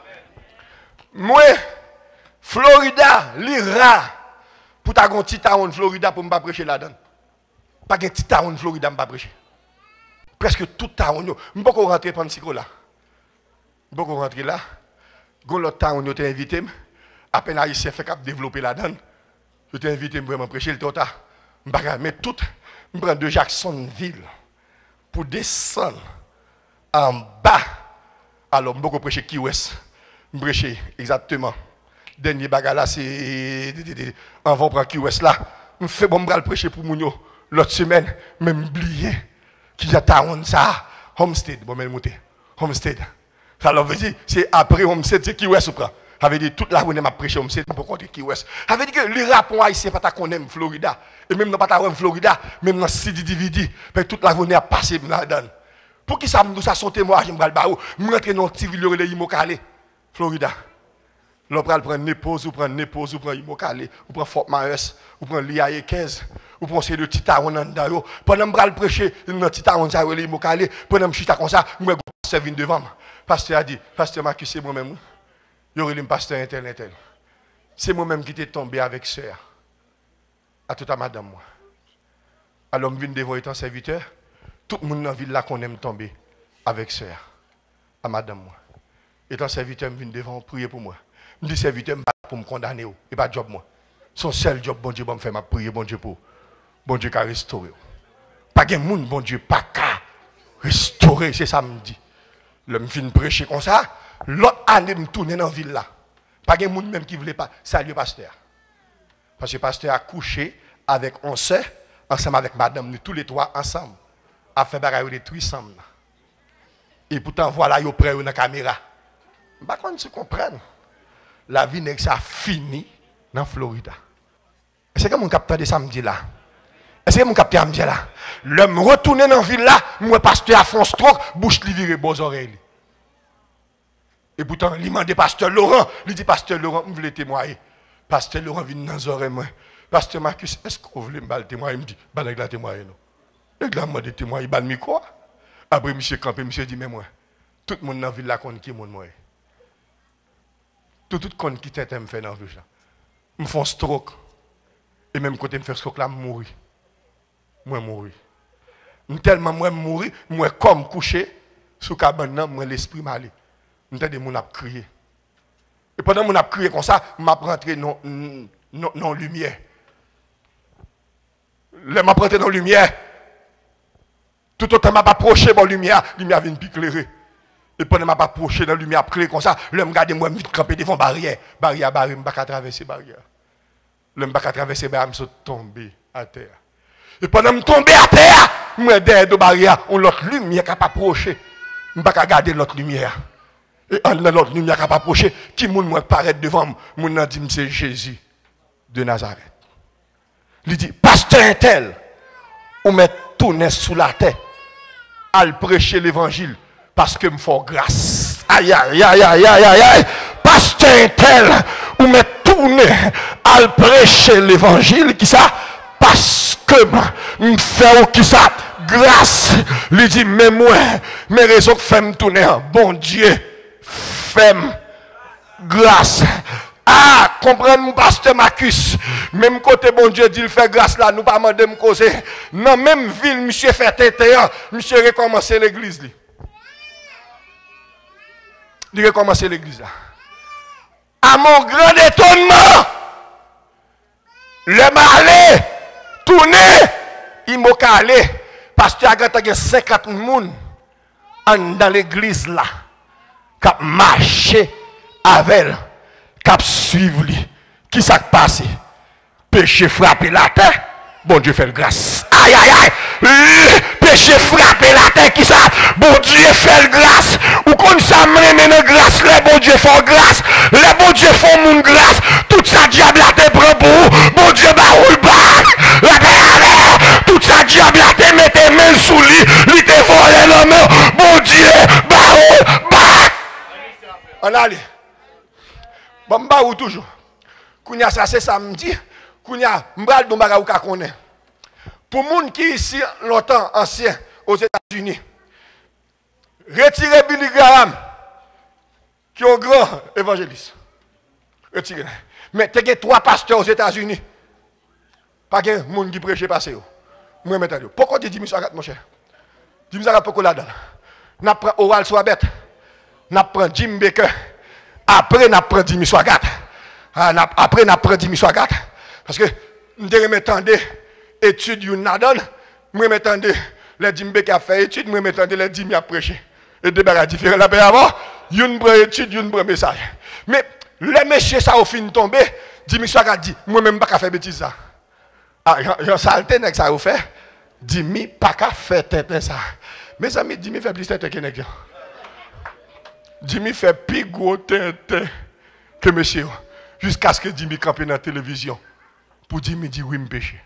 S2: Moi, Florida, l'Ira, pour ta un petit town Florida pour ne pas prêcher là-dedans. Pas un petit town Florida pour ne pas prêcher. Presque tout town. Je ne peux pas rentrer pendant ce là. Je ne peux pas rentrer là. Quand l'autre town, je t'ai invité. À peine Haïtien fait cap développer là-dedans. Je t'ai invité vraiment prêcher le tota. Mais tout, je prends de Jacksonville pour descendre en bas. Alors, je vais prêcher Key West. Je prêcher exactement. Dernier bagarre là, c'est. Avant de prendre Key West là. Je fais bon prêcher pour Mounio. L'autre semaine, même oublié. Qui a taon ça. Homestead, bon, mais monter. Homestead. Ça veut dire, c'est après Homestead, c'est Key West. Ça veut dire, toute la journée, je prêche Homestead pour compter Key West. Ça veut dire que les rapports haïtiens, pas qu'on aime Florida. Et même dans pas ta Florida, même dans C D D V D, toute la journée à passer là-dedans. Pour qui ça me dit ça son témoin, je me vais me rentrer dans le petit ville de Imokale, Florida. L'on prend prendre Népose, ou prendre Népose, ou prendre Imokale, ou prendre Fort Myers, ou prendre l'I A E quinze, ou prendre ces deux petits tarons dans le pendant que je prêcher dans le petit taron de Imokale, pendant que je suis comme ça, je me pasteur vient devant moi. Pasteur a dit, pasteur Marcus, c'est moi-même. Il y aurait un pasteur intel, c'est moi-même qui t'ai tombé avec sœur. À toute à madame moi. Alors je viens devant étant serviteur. Tout le monde dans la ville là qu'on aime tomber avec sœur. À madame moi. Étant serviteur, je viens devant prier pour moi. Je dis serviteur pour me condamner. Et pas job moi. Son seul job, bon Dieu, va me faire ma prière, bon Dieu pour. Bon Dieu qui a restauré. Pas de monde, bon Dieu, pas qu'à restaurer, c'est ça me dit. Le me fin prêcher comme ça. L'autre année, je tourne dans la ville là. Pas de monde même qui ne voulait pas saluer pasteur. Parce que le pasteur a couché avec on sœur, ensemble avec madame, nous tous les trois ensemble, a fait bagaille de ensemble. Et pourtant, voilà, ils prennent une caméra. Je ne sais pas si tu comprends. La vie n'est que ça fini dans Florida. Est-ce que mon capteur de samedi là? Est-ce que mon capteur me dit là? Le me retourner dans la ville là, moi pasteur a fait un stroke, bouche li vire beaux oreilles. Et pourtant, il m'a dit pasteur Laurent, il dit pasteur Laurent, je voulais témoigner. Pasteur Laurent vient dans les oreilles. Pasteur Marcus, est-ce que vous voulez me témoigner? Il me dit, bah, il a témoigné. Il a demandé de témoigner, il m'a quoi? Après, monsieur Campé, monsieur dit, mais moi, tout le monde dans la ville là, qui est mon moi. Tout tout compte qui t'aime fait dans la vie là. Me font stroke. Et même côté me faire stroke là, me mourir. Moi mourir. Tellement moi mourir, moi comme couché sous cabane là, moi l'esprit m'aller. M'entendez mon a crier. Et pendant mon a crié comme ça, m'a rentré non non non lumière. Le m'a rentré dans lumière. Tout autant m'a approché dans lumière, lumière vient éclairer. Et pendant m'a approché dans lumière clair comme ça, le me garder moi vite camper devant barrière, barrière barrière, me pas traverser barrière. Le me pas traverser barrière, me sont tombé à terre. Et pendant me tomber à terre, moi derrière de barrière, on l'autre lumière qui a pas approché. Me pas garder l'autre lumière. Et en l'autre lumière qui a pas approché, qui moun moi paraître devant moi, moun nan dit c'est Jésus de Nazareth. Il dit pasteur tel, ou met tourner sous la terre, à prêcher l'évangile parce que me faut grâce. Aïe aïe aïe aïe aïe aïe aïe. Pasteur tel, ou met tourner à prêcher l'évangile qui ça parce que me fait qui ça grâce. Il dit mais moi mes raisons que fait me tourner, bon Dieu, fait grâce. Ah, comprenez mon pasteur Marcus. Même côté bon Dieu dit il fait grâce là, nous pas demander me causer. Dans même ville, monsieur fait tétéan, monsieur recommencer l'église li. Il recommencer l'église là. À mon grand étonnement, le malé tourné, il m'a calé parce que il y a cinquante personnes dans l'église là qui ont marché avec elle. Cap suivre lui. Qui s'est passé? Péché frappé la terre. Bon Dieu fait grâce. Aïe aïe aïe. Péché frappé la terre. Qui ça? Bon Dieu fait grâce. Ou qu'on s'amène dans grâce. Les bon Dieu font grâce. Les bon Dieu font mon grâce. Tout ça diable la terre prend pour. Bon Dieu baroule back. La terre. Tout ça diable la terre mette main sous lui. Lui te volé l'homme. Bon Dieu baroule back. On allez. Bon, bah ou toujours. Kounya ça c'est samedi. Kounya m'bral don baga ou ka connaît. Pour moun qui ici longtemps ancien aux États-Unis. Retirez Billy Graham qui est un grand évangéliste. Retirez. Mais tu as trois pasteurs aux États-Unis. Pas de moun qui prêche passer. Moi mettez. Pourquoi tu dis monsieur mon cher? Dis monsieur pourquoi là-dedans. N'a prend Oral Swabet. N'a prend Jim Baker. Après, n'a pris dix Swagat. Après, n'a pris dix Swagat. Parce que, nous m'attendons études, nous n'adonnons. Nous m'attendons les dix qui a fait études, nous m'attendons les dix qui a prêché. Et des bagages différents. La paix avant, une prend étude, une prend message. Mais, les messieurs, ça, au fin de tomber, dix Swagat dit, moi-même, pas qu'à faire bêtise ça. Ah, j'en salte, n'est-ce que ça vous fait? dix pas qu'à faire tête ça. Mes amis, dix fait plus tête que n'est-ce. Jimmy fait plus gros tintin que monsieur. Jusqu'à ce que Jimmy campe dans la télévision. Pour Jimmy dire oui, me péché.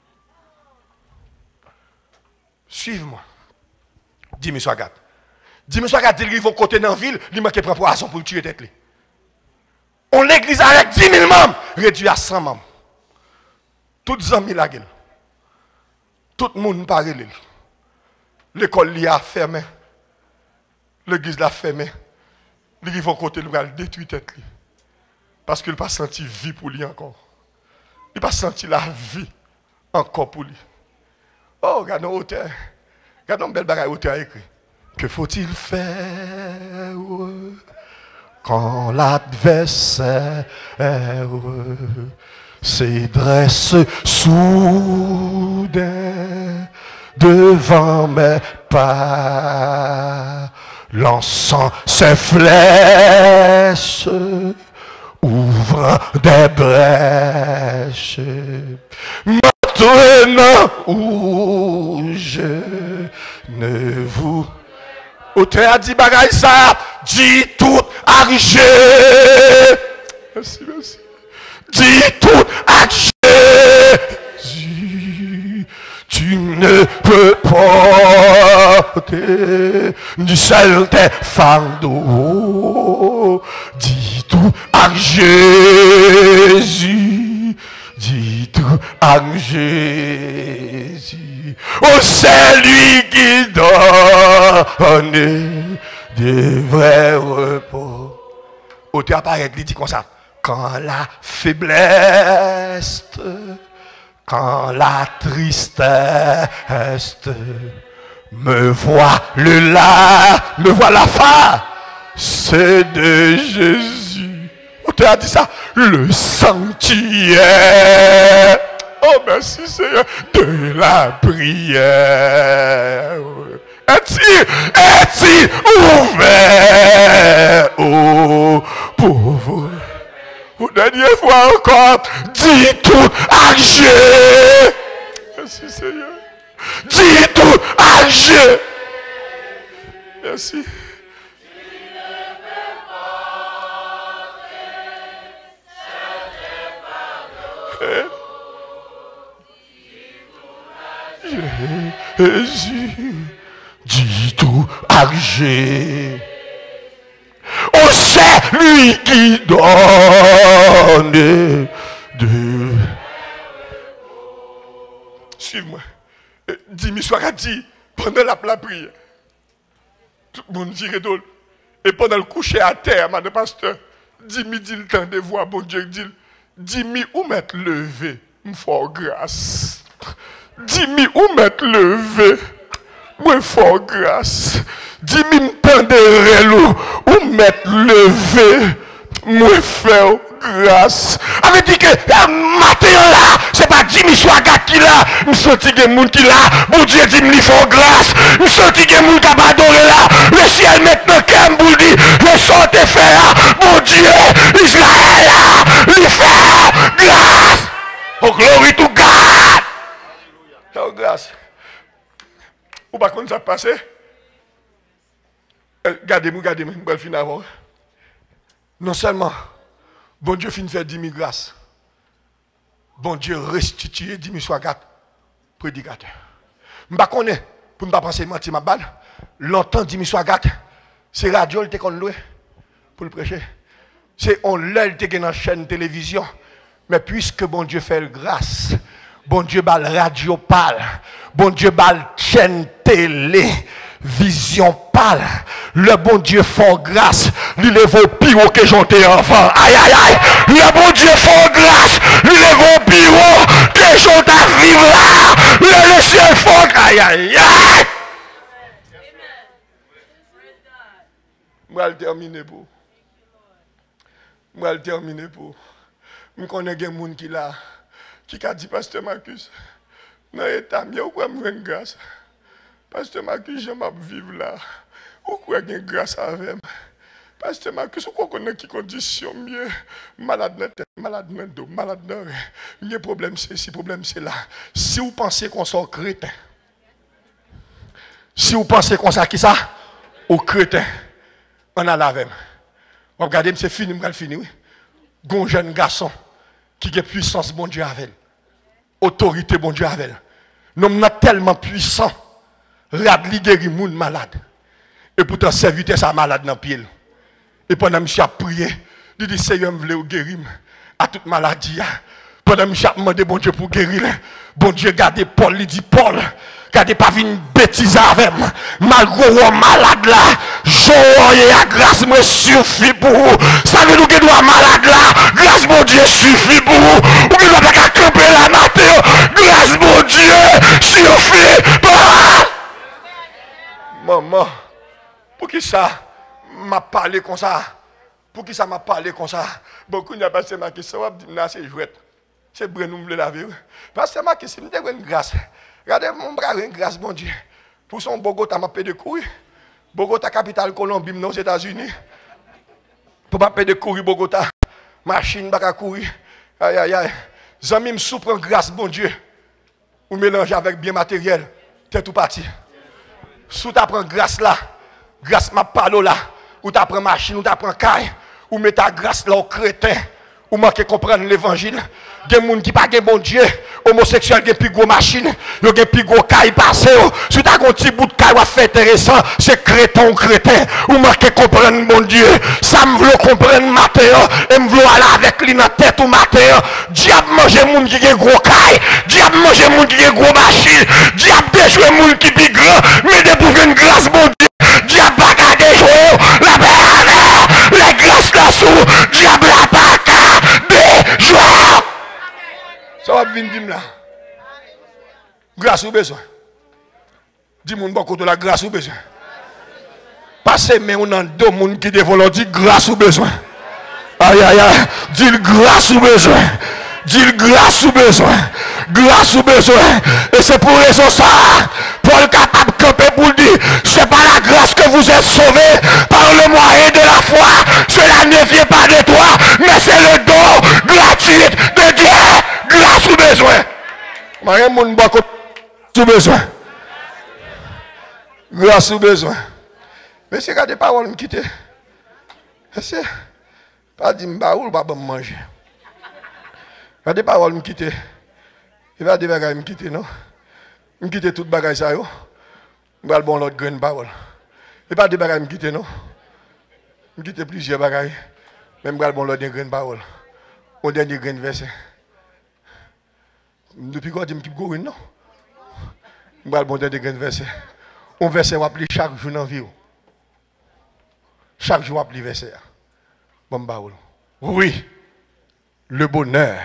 S2: Suive-moi. Jimmy Swagat. Jimmy Swagat dit qu'il faut côté dans la ville, il manque de poisson pour le tuer tête. On l'église avec dix mille membres, réduit à cent membres. Toutes les amis la gueule. Tout le monde parle. L'école l'a fermé. L'église l'a fermé. Il va côté le détruire tête lui. Parce qu'il n'a pas senti vie pour lui encore. Il n'a pas senti la vie encore pour lui. Oh, regardons l'auteur. Regardons belle bagaille l'auteur a écrit. Que faut-il faire quand l'adversaire se dresse soudain devant mes pas? Lançant ses flèches, ouvrant des brèches, maintenant où je ne vous... Auteur a dit bagaille ça, dit tout argé. Merci, merci. Dit tout argé. Tu ne peux porter du seul tes fardeaux. Dis tout à Jésus. Dis tout à Jésus. Oh, c'est lui qui donne des vrais repos. Auteur apparaît, il dit comme ça. Quand la faiblesse, quand la tristesse me voit le là, me voit la fin, c'est de Jésus. Auteur a dit ça. Le sanctuaire. Oh merci Seigneur de la prière. Est-il, est-il ouvert aux pauvres? Pour dernière fois encore, dis tout à Dieu. Merci Seigneur. Dis tout à Dieu. Merci. Jésus, dis tout à Dieu. Oh, c'est lui qui donne de. Suive-moi. Dis-moi, sois dit pendant la, la prière. Tout le monde dit redole. Et pendant le coucher à terre, madame pasteur, dis-moi, dit le temps de voir, bon Dieu, dis dis-moi où mettre levé, me fort grâce. Dis-moi où mettre levé, me fort grâce. Dis-moi me tendre où mettre levé, me faire grâce. Avait dit que matin là, c'est pas Jimmy Swagat qui là, me senti que moun qui là, bon Dieu dit me faut grâce, me senti que moun qui abandonné là, le ciel maintenant qu'un boule dit, le son te fait là, bon Dieu, Israël là, lui fait grâce. Oh glory to God. Oh grâce. Ou pas qu'on ça passé? Gardez-moi, gardez-moi, je vais finir avant. Non seulement, bon Dieu finit faire dix mille grâces. Bon Dieu restitue dix mille soit quatre prédicateurs. Je ne sais pas pour ne pas penser mentir ma balle. Longtemps dix mille soit quatre, c'est radio qui qu'on loué pour le prêcher. C'est on l'a qui dans la chaîne télévision. Mais puisque bon Dieu fait grâce, bon Dieu bal radio parle, bon Dieu bal chaîne télé. Vision pâle, le bon Dieu fort grâce, lui lève au pire que j'étais enfant. Aïe aïe aïe, le bon Dieu fort grâce, lui lève au pire que j'étais vivre là, le ciel fort. Aïe aïe aïe. Je vais terminer pour. Je vais terminer pour. Je connais des gens qui là, qui a dit pasteur Marcus, dans l'état mieux, où me rendre grâce. Pasteur Marcus, je vais vivre là. Ou quoi qu'il y ait grâce avec moi. Pasteur Marcus, ou quoi qu'on ait qui condition mieux. Malade dans tête, malade dans dos, malade dans rien. Le problème c'est si problème c'est là. Si vous pensez qu'on soit chrétien. Si vous pensez qu'on soit qui ça? Au chrétien. On a la même. Regardez, c'est fini, je vais finir. Un jeune garçon qui a puissance, bon Dieu avec. Autorité, bon Dieu avec. Nous sommes tellement puissants. Radli guérit moun malade. Et pourtant, serviteur sa malade dans le pied. Et pendant que monsieur a prié, il dit Seigneur, je veux guérir à toute maladie. Pendant que monsieur a demandé bon Dieu pour guérir, bon Dieu gardez Paul, il dit Paul, gardez pas une bêtise avec moi. Malgré vous malade là, je à grâce me suffit pour vous. Ça veut dire que doit malade là, grâce mon Dieu suffit pour vous. Ou que doit pas camper la matin, grâce mon Dieu suffit pour vous. Maman, pour qui ça m'a parlé comme ça? Pour qui ça m'a parlé comme ça? Beaucoup n'a pas passé ma question, c'est jouette. C'est vrai, nous voulons la vie. Parce que ma question, c'est une grâce. Regardez, mon bras, une grâce, bon Dieu. Pour son Bogota, m'a payé de courir. Bogota, capitale Colombie, aux États-Unis. Pour pas payer de courir, Bogota. Machine, pas courir. Aïe, aïe, aïe. Zami me souffre grâce, bon Dieu. Ou mélanger avec bien matériel. T'es tout parti. Si tu apprends grâce là, grâce ma parole là, ou tu apprends machine, ou tu apprends caille, ou mets ta grâce là au crétin, ou manque comprendre l'évangile. Il y a des gens qui n'ont pas bon Dieu, homosexuel, qui ont plus gros machine, ils ont plus gros caille passé. Si tu as un petit bout de caille, fait intéressant, c'est crétin ou crétin, ou manque comprendre bon Dieu. Ça me veut comprendre matin, et me veut aller avec lui dans la tête ou matin. Diable mange les gens qui ont gros caille, diable mange les gens qui ont gros machine, diable déjoue les gens qui sont grand, mais de pour une grâce bon Dieu, diable pas déjouer, la paix, les grâces là sous, va venir dire là. Grâce ou besoin. Dis-moi beaucoup de la grâce ou besoin. Passez mais on a deux monde qui développent dit grâce ou besoin. Aïe aïe aïe, dis grâce ou besoin. Dis grâce ou besoin. Grâce ou besoin. Et c'est pour raison ça. Paul capable de camper pour dire, c'est pas la grâce que vous êtes sauvés par le moyen de la foi. Cela ne vient pas de toi, mais c'est le don gratuit de Dieu. Grâce ou besoin. Marie mon beaucoup ou besoin. Grâce ou besoin. Mais c'est quand des paroles me quitter. C'est pas dire m'baoul pas bon manger. Quand des paroles me quitter. Il va des bagages me quitter non. Me quitter toute bagages ça yo. M'bral bon l'autre grain parole. Il pas des bagages me quitter non. Me quitter plusieurs bagages. Même m'bral bon l'autre grain parole. Au dernier grain verset. Depuis quand dit me quitte courir non. M'bral bon dernier grain verset. On verset va appeler chaque jour dans vie. Chaque jour appeler verset. Bon baoul. Oui. Le bonheur.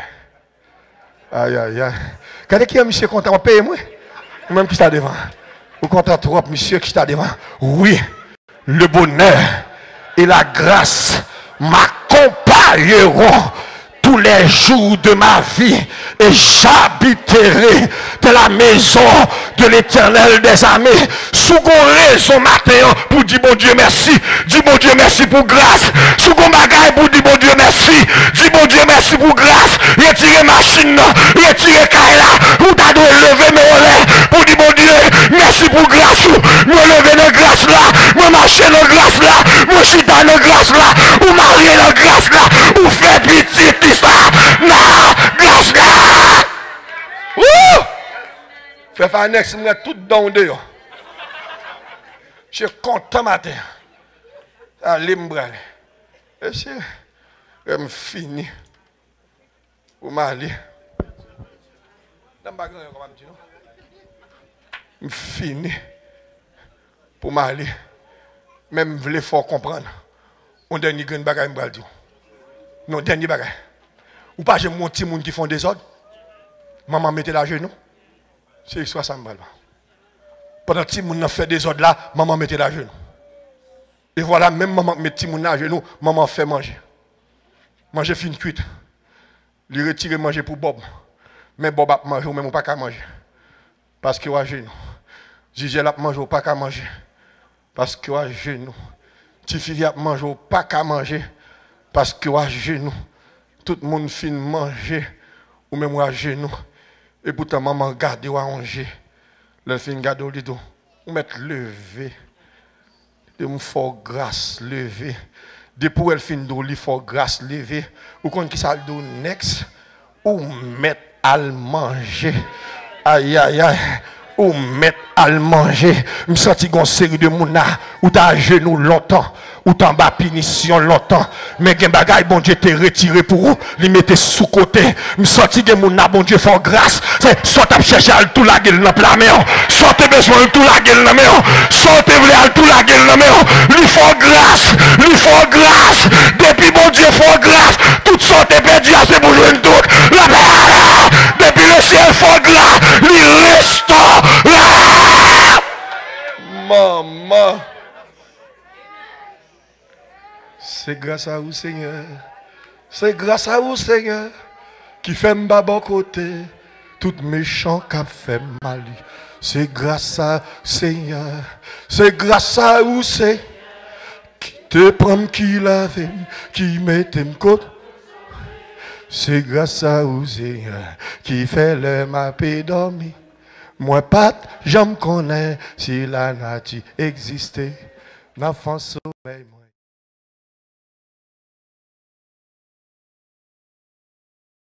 S2: Aïe aïe aïe. Quand qui est monsieur content, paye moi. Ou même qui está devant. Ou content trop monsieur qui está devant. Oui. Le bonheur et la grâce m'accompagneront tous les jours de ma vie et j'habiterai dans la maison de l'Éternel des armées. Sous raison matin pour dire bon Dieu merci. Dis bon Dieu merci pour grâce. Sous gon bagaille pour dire bon Dieu merci. Dis bon Dieu merci pour grâce. Retirez machine, retirez kaila. Ou t'as dû lever mes relais pour dire bon Dieu merci pour grâce. Me lever dans grâce là. Me marcher dans grâce là. Me chita dans grâce là. Ou marier dans grâce là. Ou faire pitié tout ça. Non, grâce là. Ouh. Fais faire un ex, me tout dans dehors. Je suis content matin. Allez me braler. Et c'est je fini. Pour m'aller. Dans ma grand comment dire non? Je fini. Pour m'aller. Même vle fort comprendre. On dernier grand bagage me bral dire. Non, dernier bagage. Ou pas j'ai mon petit monde qui font des ordres. Maman mettez la genou. C'est soit ça me bral. Pendant que mon fait des ordres là, maman mettait la genou. Et voilà, même maman met petit moun à genoux, maman fait manger. Manger fin cuite. Lui retirer manger pour Bob. Mais Bob a mangé ou même pas qu'à manger. Parce qu'il a genou. Gigel a mangé ou pas qu'à manger. Parce qu'il a genou. Tifili a mangé ou pas qu'à manger. Parce qu'il a genou. Tout le monde fin manger ou même à genoux. Et pourtant maman garde ou à manger. Le fin garde au lit. Ou mettre levé. De me faire grâce levé. Depuis elle fin d'eau, il faut grâce levé. Ou quand qui ça le next, ou mettre à manger. Aïe aïe aïe. Ou mettre à manger. Je me sens une série de mouna. Ou t'as à genoux longtemps. Ou t'en bas punition longtemps. Mais gen bagay bon Dieu t'es retiré pour vous. Li mette sous côté. Me senti gen mouna bon Dieu fort grâce. C'est soit t'as cherché à tout la gueule dans la main. Soit t'as besoin de tout la gueule dans la main. Soit t'as voulu à tout la gueule dans la main. Lui fort grâce. Lui fort grâce. Depuis bon Dieu fort grâce. Toute sorte est perdu à ce pour jouer une toute. La paix. Depuis le ciel fort grâce. Lui restaure. Maman. C'est grâce à vous, Seigneur. C'est grâce à vous, Seigneur, qui fait m'ba bon côté. Tout méchant qui fait mal. C'est grâce à Seigneur. C'est grâce à vous, Seigneur, qui te prend, qui lave, qui met tes côtes. C'est grâce à vous, Seigneur, qui fait le mapé dormir. Moi, pas, j'en connais si la nature existait. L'enfant sommeil.